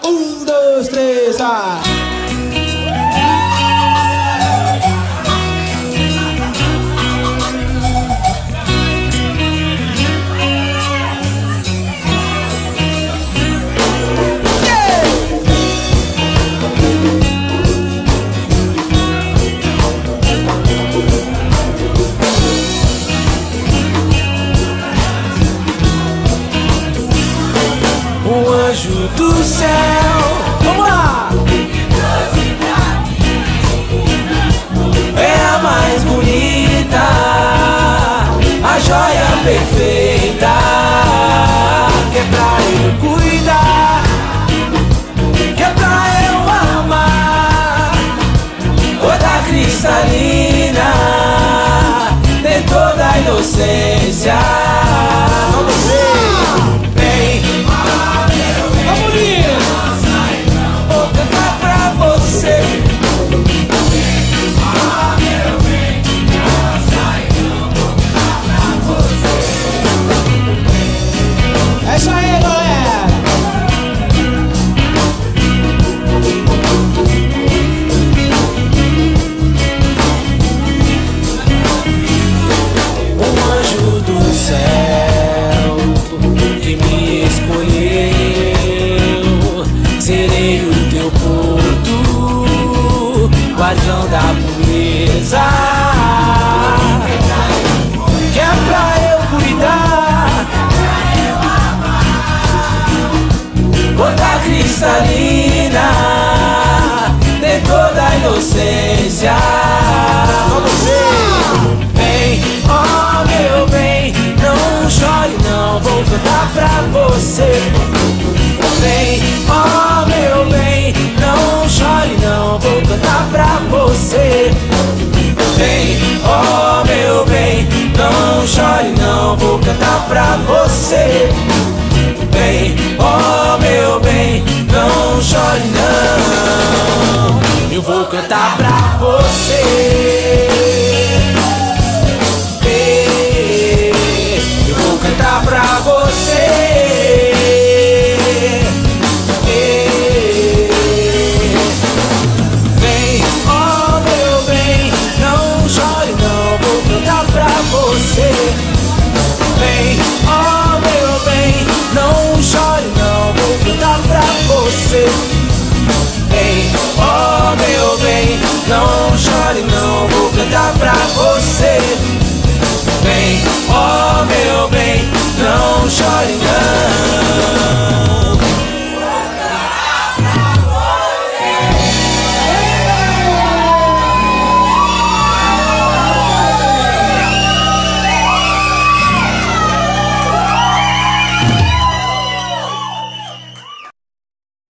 2, 3, vai! O anjo do céu, Vamos lá! é a mais bonita, a joia perfeita, que é pra eu cuidar, que é pra eu amar. Toda cristalina, tem toda a inocência. Vamos ver, vem. Vamos, Lino! Vou cantar pra você. É isso aí, galera! Um anjo do céu que me escolheu, serei o teu porto, guardião da pureza, que é pra eu cuidar. Gota cristalina, tem toda a inocência. Vamos ver, vem, oh meu bem, não chore não, vou cantar pra você. Vem, oh meu bem, não chore não, vou cantar pra você. Vem, oh meu bem, não chore não, vou cantar pra você. Vem, oh meu bem, não chore não, eu vou cantar pra você. Eu vou cantar pra você. Vem, oh meu bem, não chore não, vou cantar pra você. Vem, oh meu bem, não chore não, vou cantar pra você.